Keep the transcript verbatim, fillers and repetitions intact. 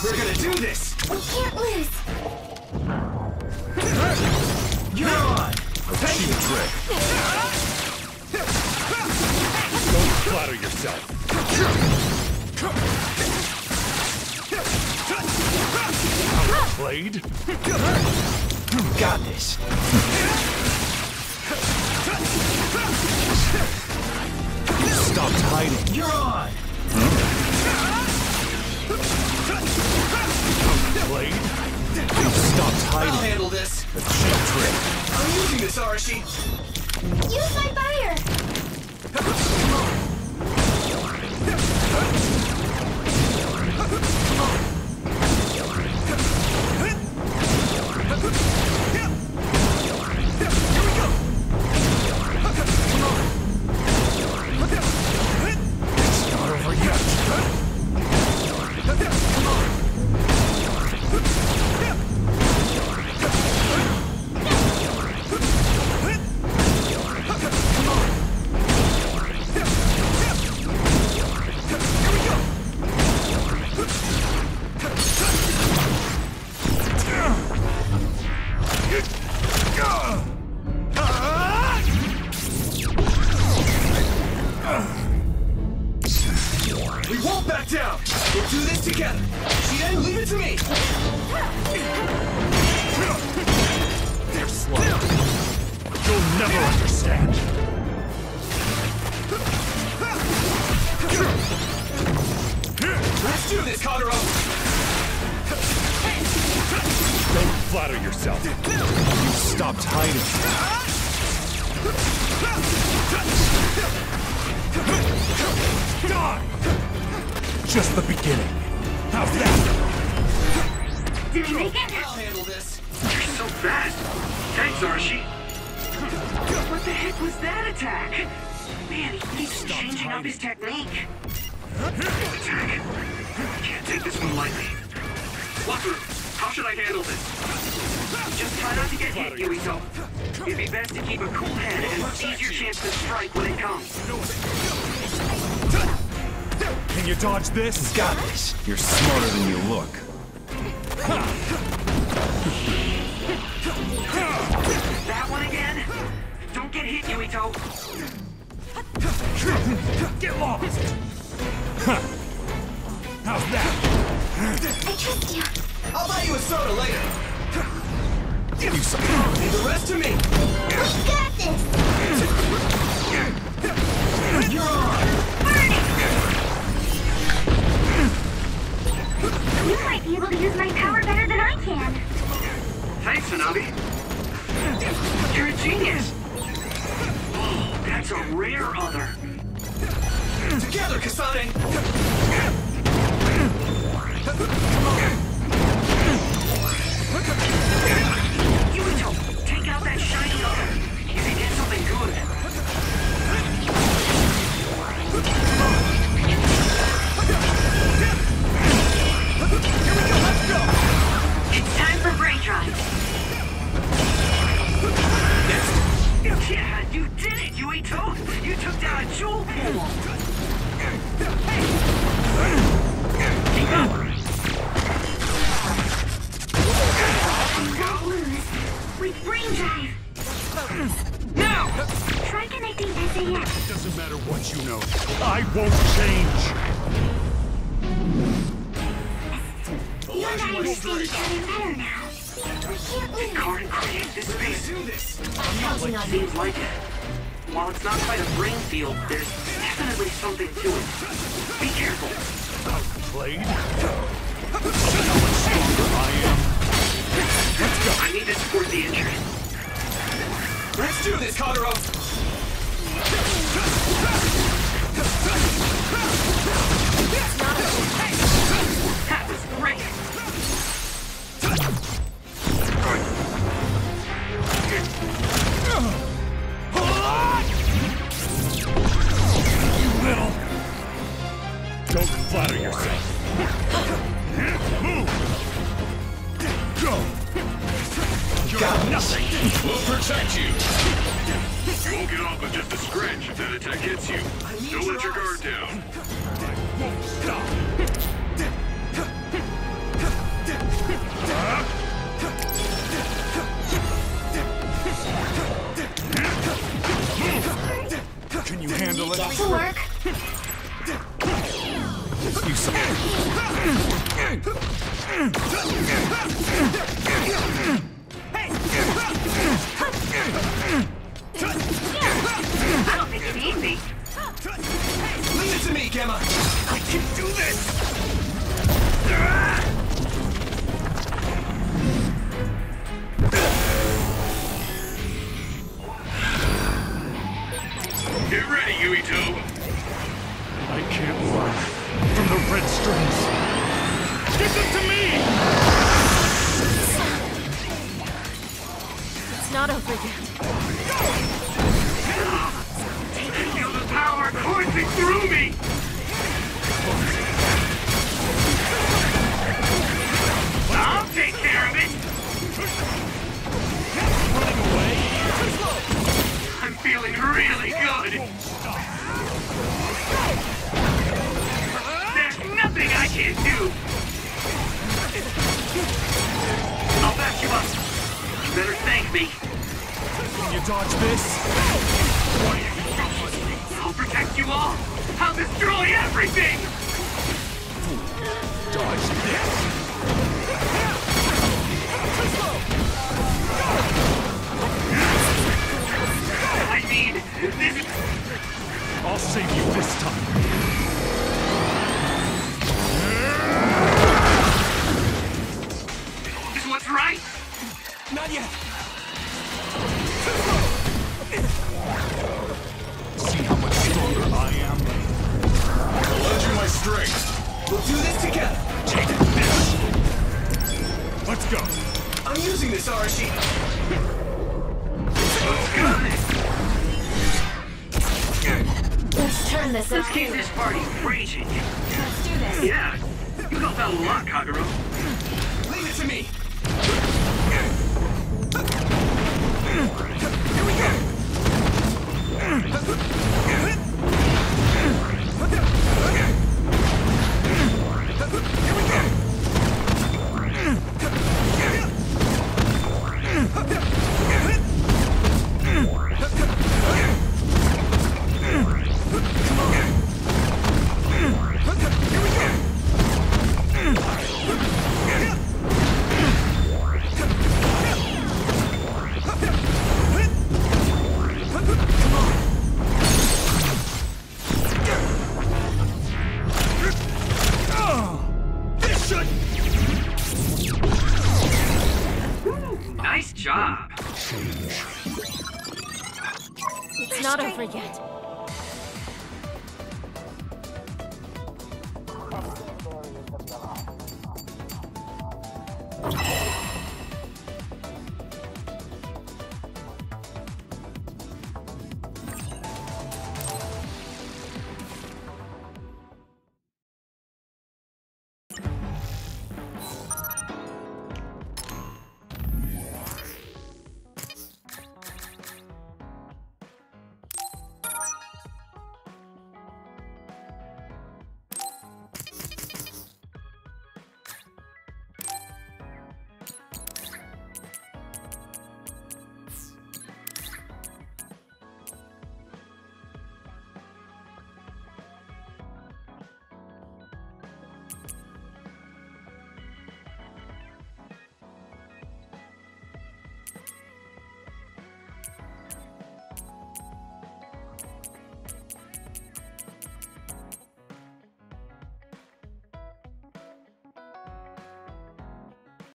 We're gonna do this! We can't lose! You're on! Cheap trick. Don't flatter yourself. Outplayed? Got this! Stopped hiding. You're on! Outplayed? You stopped I'll hiding. handle this! A cheap trick. I'm using this, Arashi! Use my fire! It's not over yet. We won't back down! We'll do this together! Shiden, leave it to me! They're slow. You'll never understand. Let's do this, Kagero! Don't flatter yourself. You stopped hiding. Die! Just the beginning. How's that? Did we make it? I'll handle this! You're so fast! Thanks, Arashi! What the heck was that attack? Man, he keeps changing up his technique. Attack. Can't take this one lightly. Wakaru, how should I handle this? Just try not to get hit, Yuito. It'd be best to keep a cool head and seize your chance to strike when it comes. Can you dodge this? Got this! You're smarter than you look. That one again? Don't get hit, Yuito. Get lost! Huh. How's that? I trust you. I'll buy you a soda later! Give you some. Leave the rest to me! We got this! You're on! You might be able to use my power better than I can. Thanks, Hanabi. You're a genius. Oh, that's a rare other. Together, Kasane! Yuito, take out that shiny other. You can get something good. It's time for brain drive. Yeah, you did it, Yuito. You took down a jewel pool. Keep up. Won't lose. With brain drive. Now! Try connecting S A S. Doesn't matter what you know. I won't change. You and I understand each other better now. We can't lose. Can't create this space. Do this! I'm counting on you. Seems like it. While it's not quite a brain field, there's definitely something to it. Be careful. Outplayed? How much stronger I am. Let's go. I need to support the injury. Let's do this, Kagero! That was great. You little. Don't flatter yourself. Move. Go. You're Got this. nothing. We'll protect you. You won't get off with just a scratch if that attack hits you. need Don't your let your eyes. guard down. I won't stop. You suck. I don't think you need me. Leave it to me, Gemma. I can do this! Get ready, Yuito. I can't run from the red strings. Give them to me! It's not over yet. Feel the power coursing through me! I'll take care of it! Running away? I'm feeling really good! There's nothing I can't do! I'll back you up! You better thank me! Can you dodge this? I'll protect you all! I'll destroy everything! Dodge this! I mean, this... I'll save you this time. is what's right! Not yet. See how much stronger I am? I'll lend you my strength. We'll do this together. Take this! Let's go! I'm using this Arashi. Let's turn this Let's up. keep this party raging. Let's do this. Yeah, you helped out a lot, Kagero. Leave it to me. Nice job. It's not over yet.